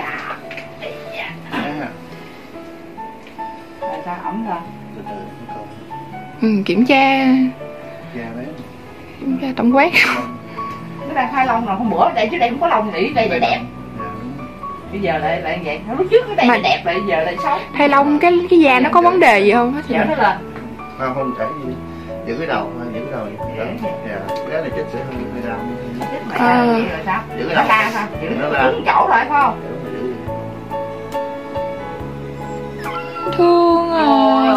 Rồi sao ẩm rồi? Từ từ còn. Kiểm tra Đấy. kiểm tra tổng quát. Cái đang thay lông rồi hôm bữa đây chứ đây không có lông nghĩ đây là đẹp. Bây giờ lại vậy, lúc trước cái đây là đẹp, lại giờ lại xấu. Thay lông cái da nó có vấn đề gì không? Giờ nó lên. Không phải gì. Giữ cái đầu thôi, giữ cái đầu vậy. Dạ. Cái này chết sẽ hơi đau. Chết mày rồi sao? Giữ cái Nó đầu. la sao? Giữ nó cứng chỗ rồi phải không? Thương à.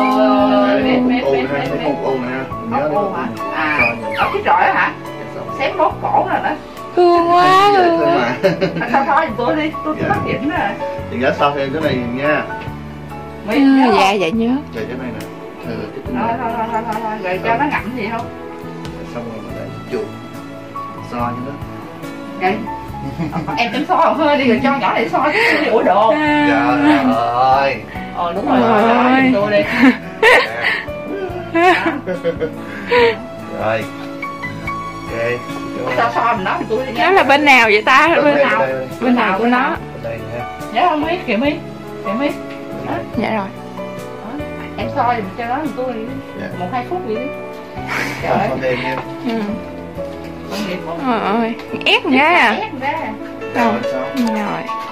Ôn nè. Nhớ ôn hả? À, ở cái trội á hả? Xém đốt cổ rồi đó. Thương quá. Sao thôi tôi đi, tôi bắt chỉnh rồi. Thì nhớ sau thêm cái này nha. Dạ dạ nhớ. Rồi cái này nè. Thôi, rồi cho nó ngậm gì không? Xong rồi mình lại chuột so cho nó. Vậy em so hơi đi rồi cho nhỏ này so chứ ủa đồ. Trời ơi. Đúng rồi, rồi tôi đi. Rồi. Ok. So mình nói thì tôi đi. Nó là bên nào vậy ta? Bên nào của nó? Đây nha. Nhớ không Mi? Kìa Mi. Dạ rồi. Em soi thì cho nó tôi đi. 1-2 phút đi. Trời ơi. Thêm nha. Ôi ơi, ép ra. Ép ra. Rồi sao? Rồi.